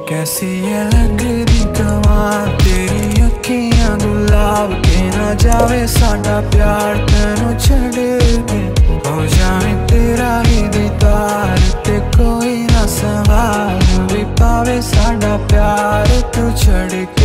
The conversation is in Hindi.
कैसी ये लगदी कमाल तेरी अखियां गुलाब के ना जावे साडा प्यार तेनू छड़ के हो जावे तेरा ही दीदार ते कोई ना सवाल भी पावे साडा प्यार तू छड़ के।